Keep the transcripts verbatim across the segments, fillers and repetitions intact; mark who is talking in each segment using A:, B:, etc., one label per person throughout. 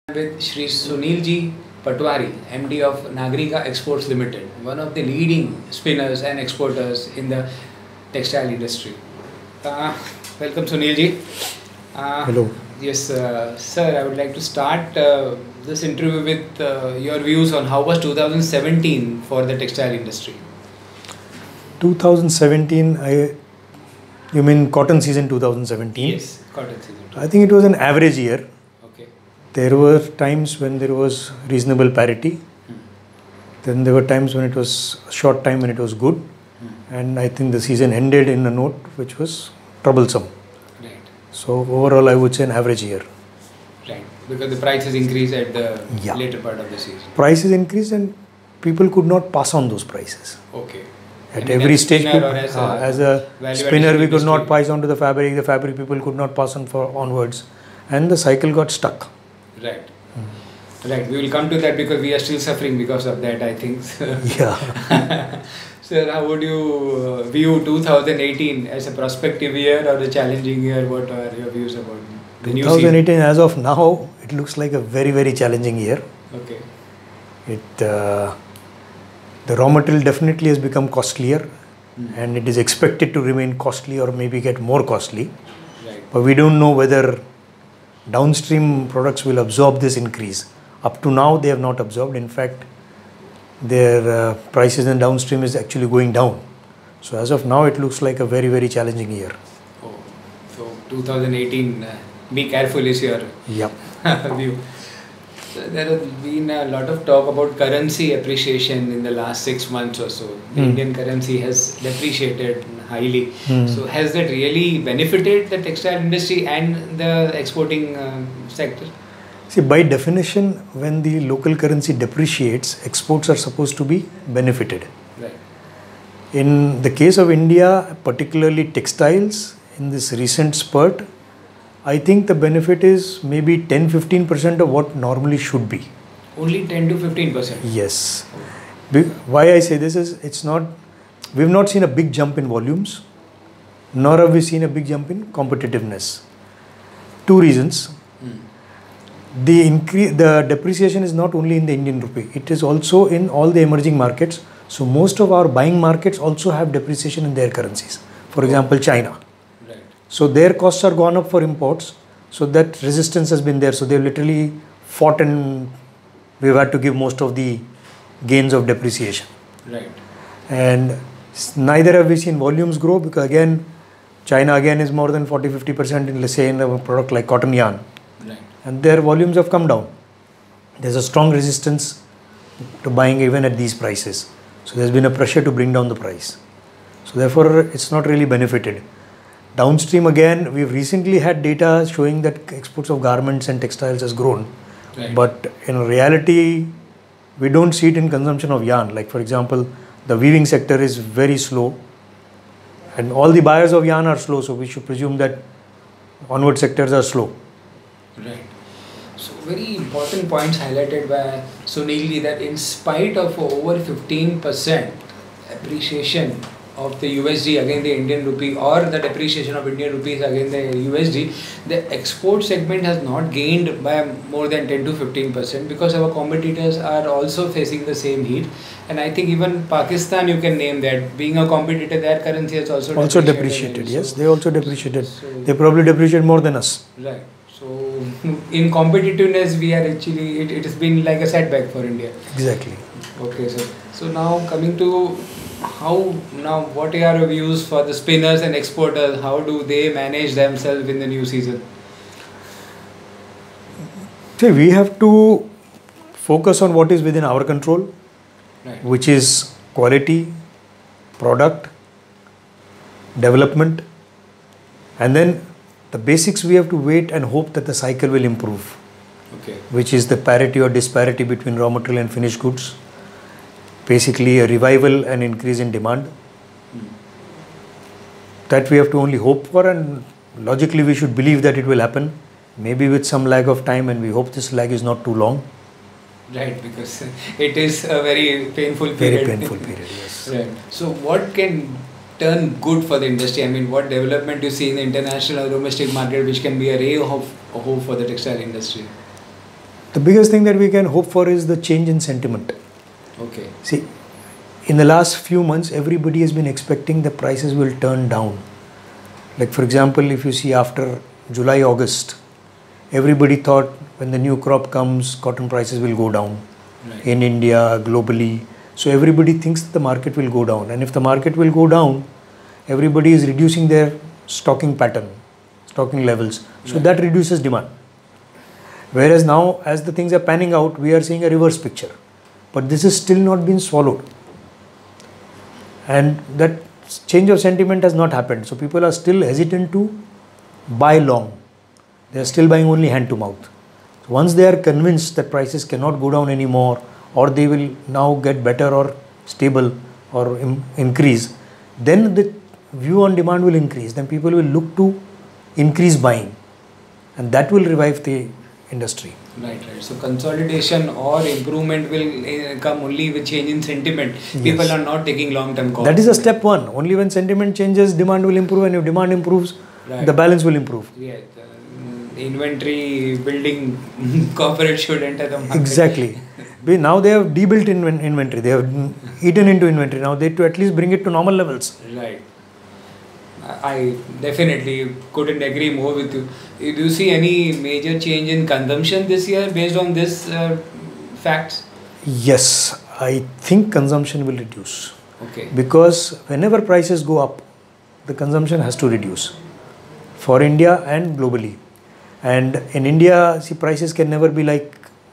A: With Shri Sunil ji Patwari, M D of Nagreeka Exports Limited, one of the leading spinners and exporters in the textile industry. Uh, welcome Sunil ji. Uh,
B: Hello.
A: Yes, uh, sir, I would like to start uh, this interview with uh, your views on how was two thousand seventeen for the textile industry.
B: twenty seventeen, I, you mean cotton season twenty seventeen?
A: Yes, cotton season.
B: I think it was an average year.
A: Okay.
B: There were times when there was reasonable parity.
A: Hmm.
B: Then there were times when it was a short time when it was good.
A: Hmm.
B: And I think the season ended in a note which was troublesome.
A: Right.
B: So overall I would say an average year.
A: Right. Because the prices increased at the
B: Yeah.
A: later part of the season.
B: Prices increased and people could not pass on those prices.
A: Okay.
B: At
A: I mean,
B: every
A: as a
B: stage,
A: spinner
B: people,
A: or as
B: uh,
A: a
B: as a
A: value
B: spinner,
A: addition
B: we could not
A: industry.
B: pass on to the fabric. The fabric people could not pass on for onwards, and the cycle got stuck.
A: Right. Right. We will come to that because we are still suffering because of that, I think.
B: Yeah.
A: Sir, how would you uh, view two thousand eighteen as a prospective year or a challenging year? What are your views about the new season?
B: twenty eighteen, as of now, it looks like a very, very challenging year.
A: Okay.
B: It uh, the raw material definitely has become costlier,
A: Mm.
B: and it is expected to remain costly or maybe get more costly.
A: Right.
B: But we don't know whether downstream products will absorb this increase. Up to now, they have not absorbed. In fact, their uh, prices in downstream is actually going down. So as of now, it looks like a very, very challenging year.
A: Oh, so two thousand eighteen, uh, be careful is your
B: Yep.
A: view. So there has been a lot of talk about currency appreciation in the last six months or so. The
B: Mm.
A: Indian currency has depreciated highly.
B: Mm.
A: So has that really benefited the textile industry and the exporting uh, sector?
B: See, by definition, when the local currency depreciates, exports are supposed to be benefited.
A: Right.
B: In the case of India, particularly textiles, in this recent spurt, I think the benefit is maybe ten to fifteen percent of what normally should be.
A: Only ten to fifteen percent?
B: Yes. Be- Why I say this is, it's not, we've not seen a big jump in volumes, nor have we seen a big jump in competitiveness. Two reasons.
A: Hmm.
B: The increase, the depreciation is not only in the Indian rupee, it is also in all the emerging markets. So most of our buying markets also have depreciation in their currencies. For example, China.
A: Right.
B: So their costs are gone up for imports. So that resistance has been there. So they've literally fought and we've had to give most of the gains of depreciation.
A: Right.
B: And s- neither have we seen volumes grow because again, China again is more than forty to fifty percent in, let's say, in a product like cotton yarn.
A: Right.
B: And their volumes have come down. There's a strong resistance to buying even at these prices. So there's been a pressure to bring down the price. So therefore, it's not really benefited. Downstream again, we've recently had data showing that exports of garments and textiles has grown.
A: Right.
B: But in reality, we don't see it in consumption of yarn. Like for example, the weaving sector is very slow. And all the buyers of yarn are slow. So we should presume that onward sectors are slow.
A: Right. So very important points highlighted by Sunil that in spite of over fifteen percent appreciation of the U S D against the Indian rupee or the depreciation of Indian rupees against the U S D, the export segment has not gained by more than ten to fifteen percent because our competitors are also facing the same heat. And I think even Pakistan, you can name that, being a competitor, their currency has also
B: Also
A: depreciated.
B: depreciated,
A: So-
B: yes. They also depreciated.
A: So-
B: They probably depreciated more than us.
A: Right. So, in competitiveness, we are actually, it, it has been like a setback for India.
B: Exactly.
A: Okay, so, so now coming to how, now what are your views for the spinners and exporters? How do they manage themselves in the new season?
B: See, we have to focus on what is within our control,
A: Right.
B: which is quality, product, development, and then the basics we have to wait and hope that the cycle will improve,
A: Okay.
B: which is the parity or disparity between raw material and finished goods. Basically, a revival and increase in demand.
A: Hmm.
B: That we have to only hope for, and logically we should believe that it will happen, maybe with some lag of time, and we hope this lag is not too long.
A: Right, because it is a very painful
B: Very
A: period.
B: painful period, yes.
A: Right. So what can turn good for the industry? I mean, what development you see in the international or domestic market which can be a ray of hope for the textile industry?
B: The biggest thing that we can hope for is the change in sentiment.
A: Okay.
B: See, in the last few months, everybody has been expecting the prices will turn down. Like for example, if you see after July, August, everybody thought when the new crop comes, cotton prices will go down
A: Right.
B: in India, globally. So everybody thinks the market will go down. And if the market will go down, everybody is reducing their stocking pattern, stocking levels. So
A: Right.
B: that reduces demand. Whereas now, as the things are panning out, we are seeing a reverse picture. But this is still not been swallowed. And that change of sentiment has not happened. So people are still hesitant to buy long. They are still buying only hand to mouth. So once they are convinced that prices cannot go down anymore, or they will now get better or stable or im- increase, then the view on demand will increase. Then people will look to increase buying. And that will revive the industry.
A: Right, right. So consolidation or improvement will uh, come only with change in sentiment. People
B: Yes.
A: are not taking long-term calls.
B: That is a step one. Only when sentiment changes, demand will improve. And if demand improves,
A: Right.
B: the balance will improve.
A: Yeah, the mm, inventory building corporate should enter the market.
B: Exactly. We- Now they have debuilt inven- inventory. They have eaten into inventory. Now they to at least bring it to normal levels.
A: Right. I I definitely couldn't agree more with you. Do you see any major change in consumption this year based on this uh, facts?
B: Yes, I think consumption will reduce.
A: Okay.
B: Because whenever prices go up, the consumption has to reduce for India and globally. And in India, see, prices can never be like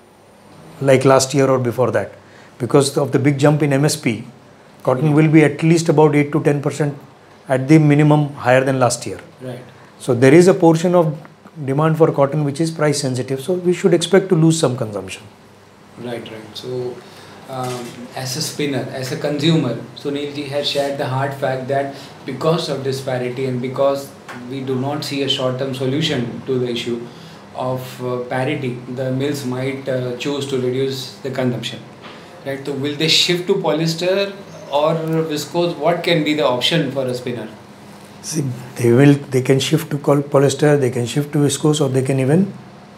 B: like last year or before that. Because of the big jump in M S P, cotton will be at least about eight to ten percent at the minimum higher than last year.
A: Right.
B: So there is a portion of demand for cotton which is price sensitive. So we should expect to lose some consumption.
A: Right, right. So, um, as a spinner, as a consumer, Sunil ji has shared the hard fact that because of disparity and because we do not see a short-term solution to the issue of uh, parity, the mills might uh, choose to reduce the consumption. Right. So, will they shift to polyester or viscose? What can be the option for a spinner?
B: See, they will. They can shift to col- polyester. They can shift to viscose, or they can even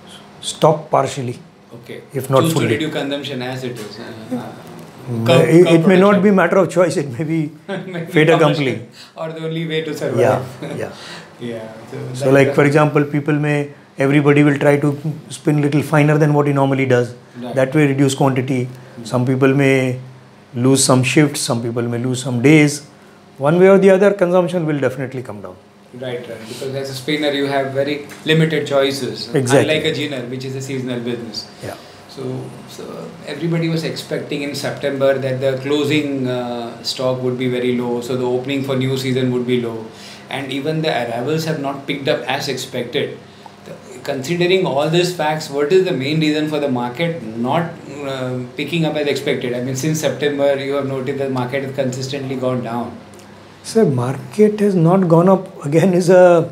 B: stop partially,
A: Okay.
B: if not
A: choose
B: fully.
A: to reduce consumption as it is. Uh, uh,
B: Mm,
A: curb-
B: it,
A: curb
B: it may not
A: production.
B: be matter of choice. It may be
A: Maybe
B: fait
A: commercial
B: accompli.
A: or the only way to survive.
B: Yeah, yeah.
A: Yeah.
B: So,
A: that-
B: like for example, people may everybody will try to spin little finer than what he normally does.
A: Right.
B: That way, reduce quantity. Some people may lose some shifts. Some people may lose some days. One way or the other, consumption will definitely come down.
A: Right, right. Because as a spinner, you have very limited choices.
B: Exactly.
A: Unlike a ginner, which is a seasonal business.
B: Yeah.
A: So, so everybody was expecting in September that the closing uh, stock would be very low. So the opening for new season would be low, and even the arrivals have not picked up as expected. The- Considering all these facts, what is the main reason for the market not uh, picking up as expected? I mean, since September, you have noticed the market has consistently gone down.
B: So market has not gone up again is a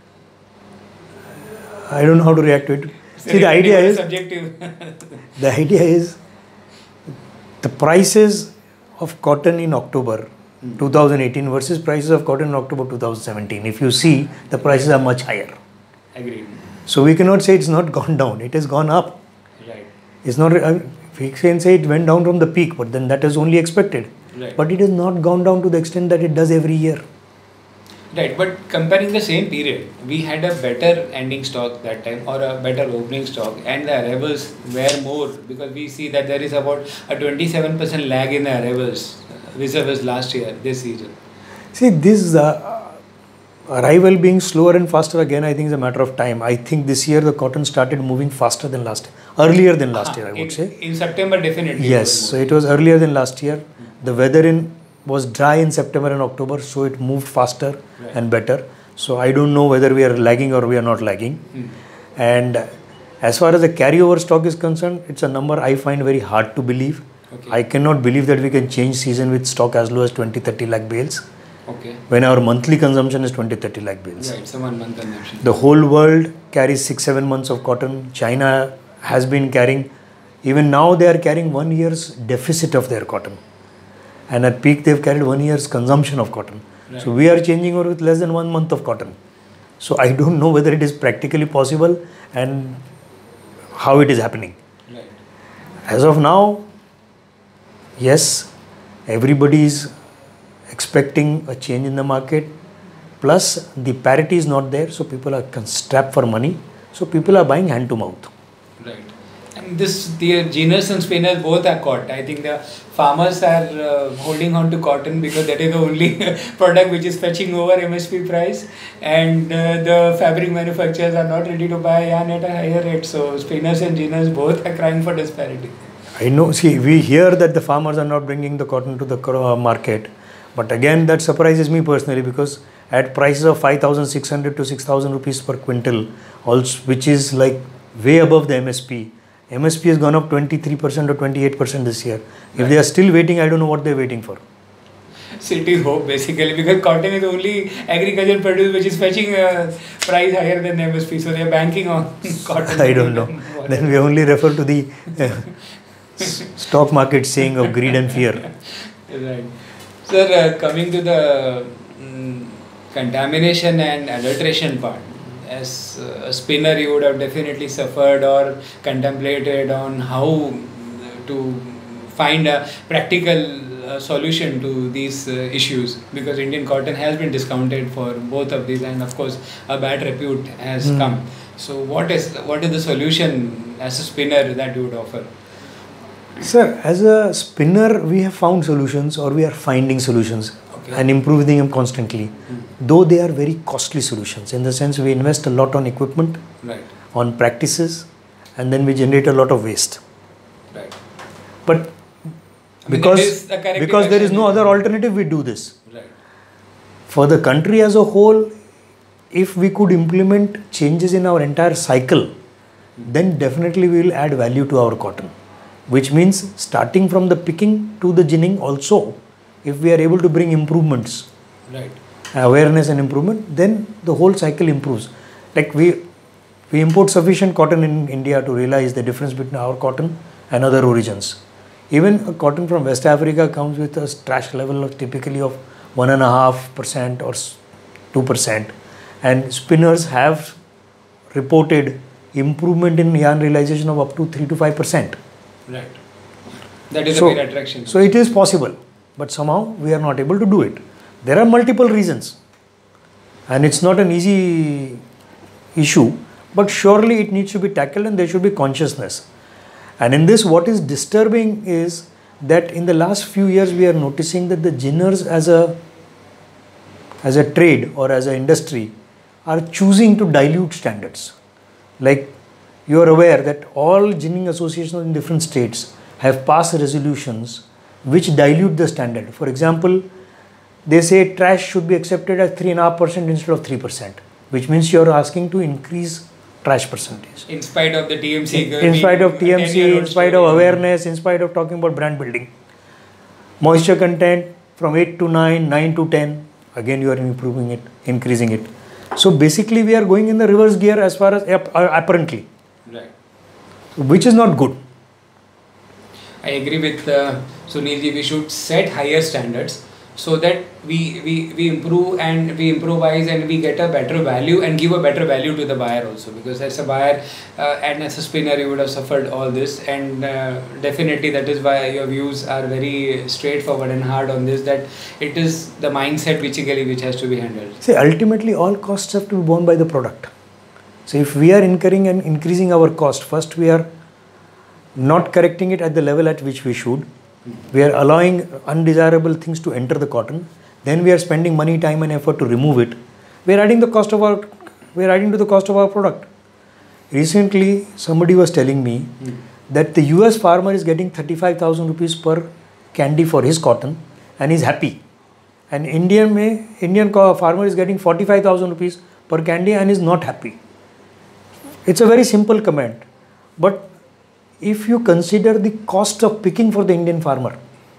B: I don't know how to react to it. See, the idea is
A: subjective.
B: the idea is the prices of cotton in October twenty eighteen versus prices of cotton in October twenty seventeen. If you see, the prices are much higher.
A: Agreed.
B: So we cannot say it's not gone down. It has gone up.
A: Right.
B: It's not. uh, We can say it went down from the peak, but then that is only expected.
A: Right.
B: But it has not gone down to the extent that it does every year.
A: Right, but comparing the same period, we had a better ending stock that time or a better opening stock, and the arrivals were more because we see that there is about a twenty-seven percent lag in the arrivals vis-a-vis last year, this season.
B: See, this uh, arrival being slower and faster again, I think is a matter of time. I think this year the cotton started moving faster than last year, earlier than last year, I would
A: in,
B: say.
A: In September, definitely.
B: Yes, so it was earlier than last year. The weather in was dry in September and October, so it moved faster
A: Right.
B: and better. So I don't know whether we are lagging or we are not lagging.
A: Hmm.
B: And as far as the carryover stock is concerned, it's a number I find very hard to believe.
A: Okay.
B: I cannot believe that we can change season with stock as low as twenty thirty lakh bales
A: Okay.
B: when our monthly consumption is twenty thirty lakh bales.
A: Right, so one month consumption.
B: The whole world carries six seven months of cotton. China has been carrying, even now they are carrying one year's deficit of their cotton. And at peak they've carried one year's consumption of cotton.
A: Right.
B: So we are changing over with less than one month of cotton. So I don't know whether it is practically possible and how it is happening. As of now, yes, everybody is expecting a change in the market. Plus, the parity is not there, so people are strapped for money. So people are buying hand to mouth.
A: Right. And this, the Genus and spinners both are caught. I think the farmers are uh, holding on to cotton because that is the only product which is fetching over M S P price, and uh, the fabric manufacturers are not ready to buy yarn at a higher rate. So spinners and Genus both are crying for disparity.
B: I know, see, we hear that the farmers are not bringing the cotton to the market, but again that surprises me personally, because at prices of five thousand six hundred to six thousand rupees per quintal, also, which is like way above the M S P. M S P has gone up twenty-three percent or twenty-eight percent this year. If right. they are still waiting, I don't know what they are waiting for.
A: So it is hope basically, because cotton is the only agricultural produce which is fetching a price higher than M S P. So they are banking on cotton.
B: I don't know. Then we only refer to the uh, stock market saying of greed and fear.
A: Right. Sir, uh, coming to the um, contamination and adulteration part, as a spinner you would have definitely suffered or contemplated on how to find a practical uh, solution to these uh, issues, because Indian cotton has been discounted for both of these, and of course a bad repute has mm. come. So what is what is the solution as a spinner that you would offer?
B: Sir, as a spinner we have found solutions, or we are finding solutions. Okay. And improving them constantly, mm. though they are very costly solutions, in the sense we invest a lot on equipment,
A: right.
B: on practices, and then we generate a lot of waste.
A: Right.
B: But
A: I mean,
B: because, because there is no other alternative, we do this.
A: Right.
B: For the country as a whole, if we could implement changes in our entire cycle, mm. then definitely we will add value to our cotton. Which means starting from the picking to the ginning also, if we are able to bring improvements,
A: right.
B: awareness and improvement, then the whole cycle improves. Like we, we import sufficient cotton in India to realize the difference between our cotton and other origins. Even a cotton from West Africa comes with a trash level of typically of one and a half percent or two percent, and spinners have reported improvement in yarn realization of up to three to five percent.
A: Right. That is
B: so,
A: a big attraction.
B: So it is possible, but somehow we are not able to do it. There are multiple reasons, and it's not an easy issue, but surely it needs to be tackled, and there should be consciousness. And in this, what is disturbing is that in the last few years we are noticing that the ginners as a as a trade or as an industry are choosing to dilute standards. Like you are aware that all ginning associations in different states have passed resolutions which dilute the standard. For example, they say trash should be accepted at three point five percent instead of three percent, which means you are asking to increase trash percentage.
A: In spite of the T M C.
B: In, in spite of T M C, in spite of awareness, in spite of talking about brand building. Moisture content from eight to nine, nine to ten, again you are improving it, increasing it. So basically we are going in the reverse gear as far as apparently.
A: Right.
B: Which is not good.
A: I agree with uh, Sunil ji, we should set higher standards so that we, we, we improve and we improvise and we get a better value and give a better value to the buyer also, because as a buyer uh, and as a spinner you would have suffered all this, and uh, definitely that is why your views are very straightforward and hard on this, that it is the mindset basically which has to be handled.
B: See, ultimately all costs have to be borne by the product. So if we are incurring and increasing our cost, first we are not correcting it at the level at which we should. We are allowing undesirable things to enter the cotton. Then we are spending money, time and effort to remove it. We are adding the cost of our, we are adding to the cost of our product. Recently, somebody was telling me mm. that the U S farmer is getting thirty-five thousand rupees per candy for his cotton and is happy. And Indian may, Indian farmer is getting forty-five thousand rupees per candy and is not happy. It's a very simple comment. But if you consider the cost of picking for the Indian farmer,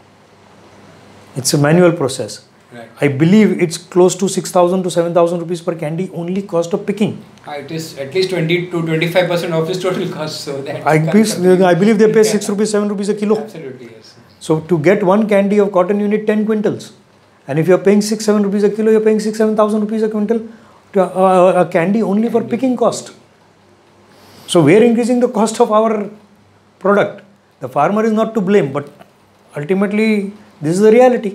B: it's a manual process.
A: Right.
B: I believe it's close to six thousand to seven thousand rupees per candy only cost of picking.
A: Uh, it is at least twenty to twenty-five percent of his total cost. So that
B: I, believe, I believe they pay six rupees, seven rupees a kilo.
A: Absolutely, yes.
B: So to get one candy of cotton, you need ten quintals. And if you are paying six, seven rupees a kilo, you are paying six, seven thousand rupees a quintal to uh, a candy only for picking cost. So we are increasing the cost of our product The farmer is not to blame, but ultimately this is the reality.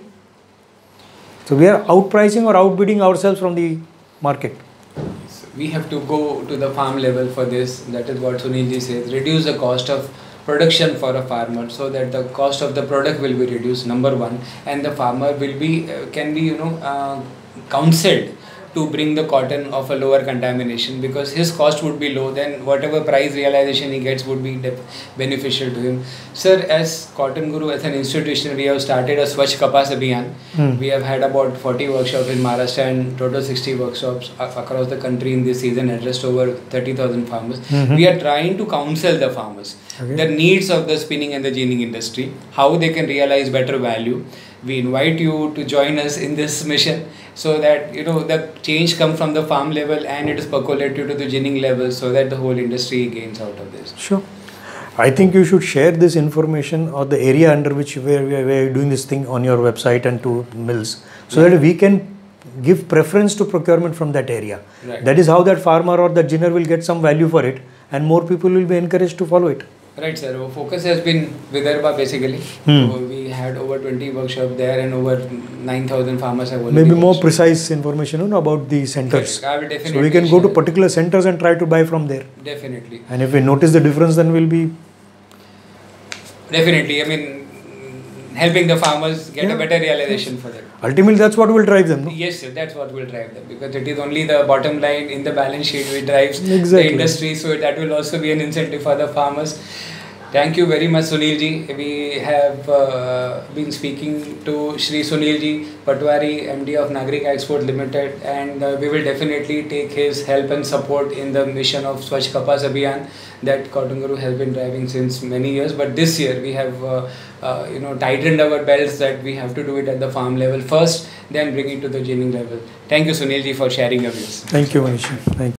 B: So we are outpricing or outbidding ourselves from the market.
A: So we have to go to the farm level for this. That is what Sunil ji says. Reduce the cost of production for a farmer, so that the cost of the product will be reduced, number one, and the farmer will be uh, can be you know uh, counseled to bring the cotton of a lower contamination, because his cost would be low, then whatever price realization he gets would be beneficial to him. Sir, as Cotton Guru, as an institution, we have started a Swachh Kapas Abhiyan. Hmm. We have had about forty workshops in Maharashtra and total sixty workshops across the country in this season, addressed over thirty thousand farmers. Mm-hmm. We are trying to counsel the farmers, okay, the needs of the spinning and the ginning industry, how they can realize better value. We invite you to join us in this mission, so that you know the change comes from the farm level and it is percolated to the ginning level, so that the whole industry gains out of this.
B: Sure. I think you should share this information or the area under which we are, we are doing this thing on your website and to mills, so yeah, that we can give preference to procurement from that area. Right. That is how that farmer or that ginner will get some value for it, and more people will be encouraged to follow it.
A: Right, sir. Our focus has been Vidarbha basically. Hmm. So we had over twenty workshops there, and over nine thousand farmers have already.
B: Maybe more workshops. Precise information you know, about the centers.
A: I will definitely.
B: So we can go to particular centers and try to buy from there.
A: Definitely.
B: And if we notice the difference, then we'll be.
A: Definitely. I mean, helping the farmers get yeah. a better realization for them.
B: Ultimately, that's what will drive them. No?
A: Yes, sir, that's what will drive them, because it is only the bottom line in the balance sheet which drives
B: exactly.
A: the industry. So that will also be an incentive for the farmers. Thank you very much, Sunil ji. We have uh, been speaking to Shri Sunil ji, Patwari, M D of Nagreeka Export Limited, and uh, we will definitely take his help and support in the mission of Swachh Kapas Abhiyan that Cotton Guru has been driving since many years. But this year we have uh, uh, you know tightened our belts that we have to do it at the farm level first, then bring it to the ginning level. Thank you, Sunil ji, for sharing your views.
B: Thank you, Manish. Thank you.